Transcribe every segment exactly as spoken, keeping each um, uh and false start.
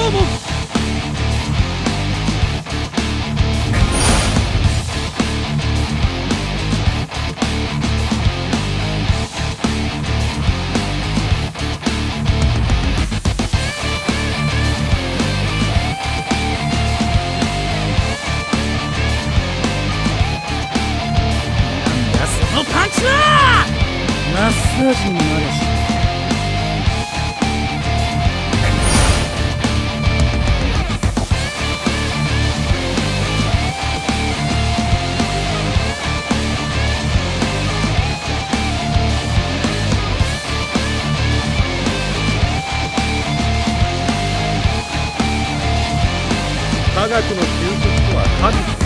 拷問。なんだそのパンチは。マッサージになるし。科学の究極とは神だ。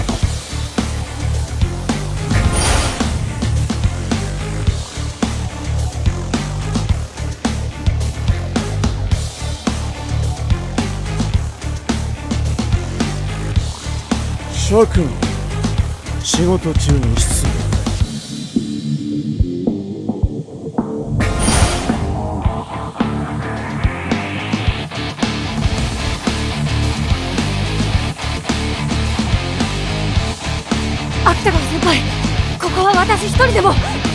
諸君、仕事中に失礼。 芥川先輩、ここは私一人でも。